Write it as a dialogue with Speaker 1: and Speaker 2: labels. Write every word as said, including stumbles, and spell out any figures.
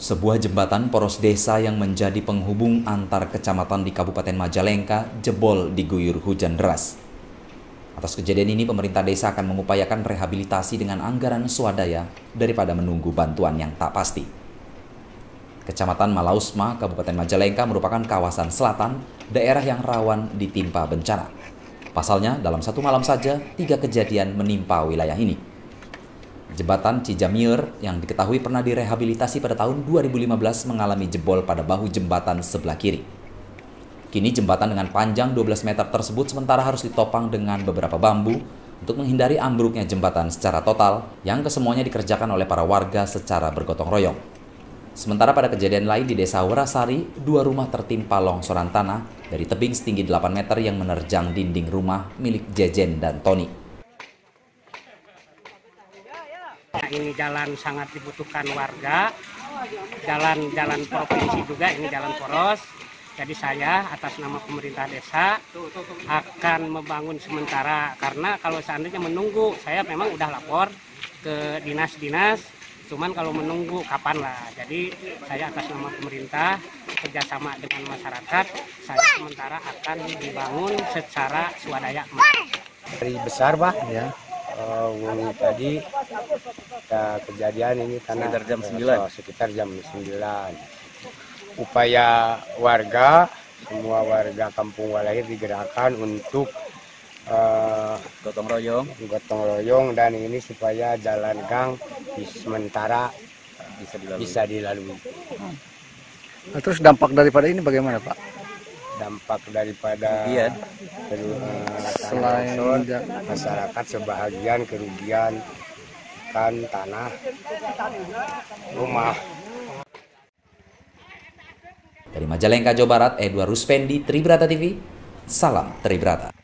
Speaker 1: Sebuah jembatan poros desa yang menjadi penghubung antar kecamatan di Kabupaten Majalengka jebol diguyur hujan deras. Atas kejadian ini, pemerintah desa akan mengupayakan rehabilitasi dengan anggaran swadaya daripada menunggu bantuan yang tak pasti. Kecamatan Malausma, Kabupaten Majalengka merupakan kawasan selatan, daerah yang rawan ditimpa bencana. Pasalnya, dalam satu malam saja, tiga kejadian menimpa wilayah ini. Jembatan Cijamir yang diketahui pernah direhabilitasi pada tahun dua ribu lima belas mengalami jebol pada bahu jembatan sebelah kiri. Kini jembatan dengan panjang dua belas meter tersebut sementara harus ditopang dengan beberapa bambu untuk menghindari ambruknya jembatan secara total yang kesemuanya dikerjakan oleh para warga secara bergotong royong. Sementara pada kejadian lain di Desa Werasari, dua rumah tertimpa longsoran tanah dari tebing setinggi delapan meter yang menerjang dinding rumah milik Jejen dan Tony.
Speaker 2: Ini jalan sangat dibutuhkan warga, jalan-jalan provinsi juga, ini jalan poros. Jadi saya atas nama pemerintah desa akan membangun sementara, karena kalau seandainya menunggu, saya memang udah lapor ke dinas-dinas, cuman kalau menunggu kapan lah. Jadi saya atas nama pemerintah kerjasama dengan masyarakat, saya sementara akan dibangun secara swadaya.
Speaker 3: Dari besar bah ya. Uh, tadi kita kejadian ini karena sekitar jam sembilan. So, sekitar jam sembilan. Upaya warga, semua warga Kampung Walahir digerakkan untuk uh, gotong royong, gotong royong dan ini supaya jalan gang di sementara bisa dilalui. Bisa dilalui.
Speaker 4: Nah, terus dampak daripada ini bagaimana, Pak?
Speaker 3: Dampak daripada kerugian, uh, selain masyarakat sebahagian kerugian kan tanah, rumah.
Speaker 1: Dari Majalengka, Jawa Barat, Edward Ruspendi, Tribrata T V, salam Tribrata.